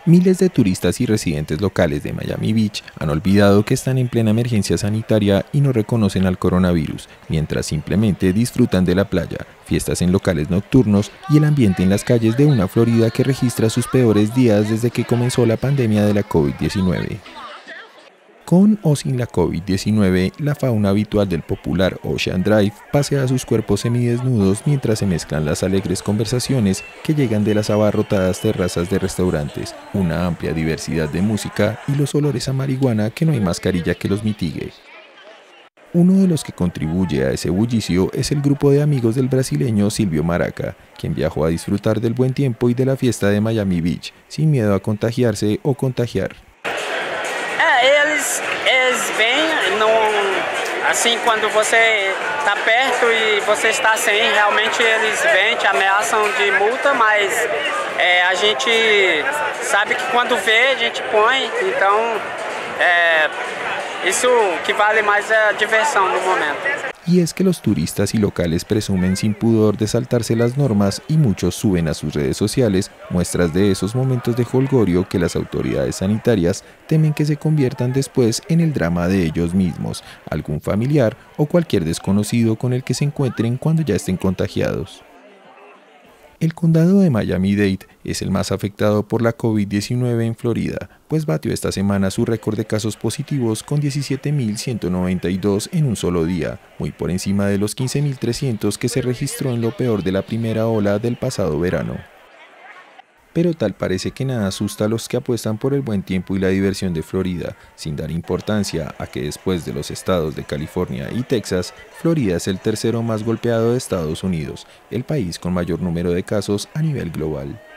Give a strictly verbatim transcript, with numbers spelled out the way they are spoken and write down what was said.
Miles de turistas y residentes locales de Miami Beach han olvidado que están en plena emergencia sanitaria y no reconocen al coronavirus, mientras simplemente disfrutan de la playa, fiestas en locales nocturnos y el ambiente en las calles de una Florida que registra sus peores días desde que comenzó la pandemia de la COVID diecinueve. Con o sin la COVID diecinueve, la fauna habitual del popular Ocean Drive pasea sus cuerpos semidesnudos mientras se mezclan las alegres conversaciones que llegan de las abarrotadas terrazas de restaurantes, una amplia diversidad de música y los olores a marihuana que no hay mascarilla que los mitigue. Uno de los que contribuye a ese bullicio es el grupo de amigos del brasileño Silvio Maraca, quien viajó a disfrutar del buen tiempo y de la fiesta de Miami Beach, sin miedo a contagiarse o contagiar. Eles, eles vêm, não, assim, quando você está perto e você está sem, realmente eles vêm, te ameaçam de multa, mas é, a gente sabe que quando vê, a gente põe, então é, isso que vale mais é a diversão no momento. Y es que los turistas y locales presumen sin pudor de saltarse las normas y muchos suben a sus redes sociales muestras de esos momentos de jolgorio que las autoridades sanitarias temen que se conviertan después en el drama de ellos mismos, algún familiar o cualquier desconocido con el que se encuentren cuando ya estén contagiados. El condado de Miami-Dade es el más afectado por la COVID diecinueve en Florida, pues batió esta semana su récord de casos positivos con diecisiete mil ciento noventa y dos en un solo día, muy por encima de los quince mil trescientos que se registró en lo peor de la primera ola del pasado verano. Pero tal parece que nada asusta a los que apuestan por el buen tiempo y la diversión de Florida, sin dar importancia a que después de los estados de California y Texas, Florida es el tercero más golpeado de Estados Unidos, el país con mayor número de casos a nivel global.